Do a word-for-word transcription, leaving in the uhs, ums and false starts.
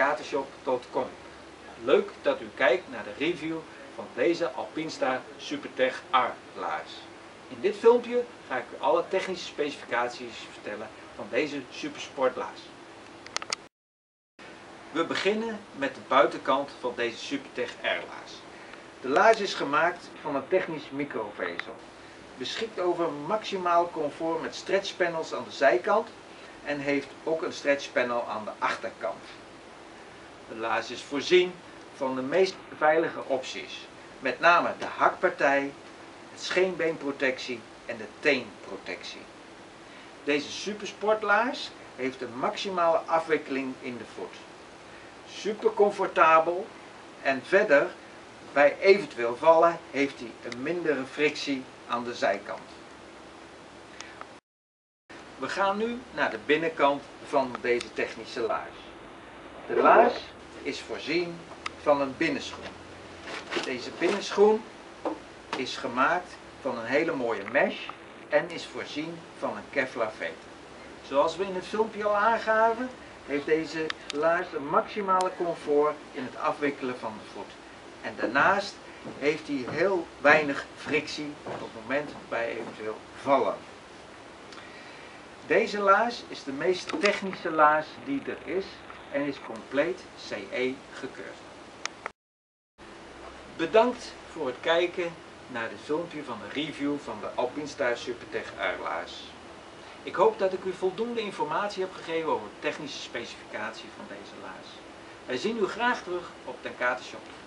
tenkatenshop punt com. Leuk dat u kijkt naar de review van deze Alpinstar Supertech R laars. In dit filmpje ga ik u alle technische specificaties vertellen van deze supersportlaars. We beginnen met de buitenkant van deze Supertech R laars. De laars is gemaakt van een technisch microvezel. Beschikt over maximaal comfort met stretchpanels aan de zijkant en heeft ook een stretchpanel aan de achterkant. De laars is voorzien van de meest veilige opties, met name de hakpartij, het scheenbeenprotectie en de teenprotectie. Deze supersportlaars heeft een maximale afwikkeling in de voet. Super comfortabel en verder, bij eventueel vallen, heeft hij een mindere frictie aan de zijkant. We gaan nu naar de binnenkant van deze technische laars. De laars is voorzien van een binnenschoen. Deze binnenschoen is gemaakt van een hele mooie mesh en is voorzien van een Kevlar veter. Zoals we in het filmpje al aangaven, heeft deze laars een maximale comfort in het afwikkelen van de voet. En daarnaast heeft hij heel weinig frictie op het moment bij eventueel vallen. Deze laars is de meest technische laars die er is en is compleet C E gekeurd. Bedankt voor het kijken naar dit filmpje van de review van de Alpinstar Supertech R laars. Ik hoop dat ik u voldoende informatie heb gegeven over de technische specificatie van deze laars. Wij zien u graag terug op tenkatenshop.